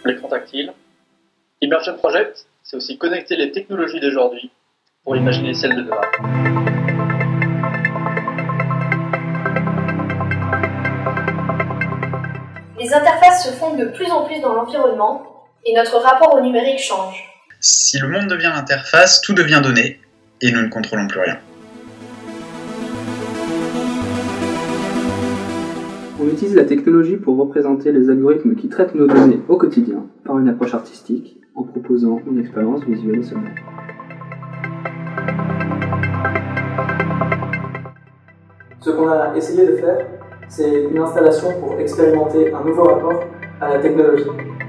l'écran tactile. Immersion Project, c'est aussi connecter les technologies d'aujourd'hui pour imaginer celles de demain. Les interfaces se font de plus en plus dans l'environnement et notre rapport au numérique change. Si le monde devient l'interface, tout devient donné et nous ne contrôlons plus rien. On utilise la technologie pour représenter les algorithmes qui traitent nos données au quotidien par une approche artistique en proposant une expérience visuelle et sonore. Ce qu'on a essayé de faire, c'est une installation pour expérimenter un nouveau rapport à la technologie.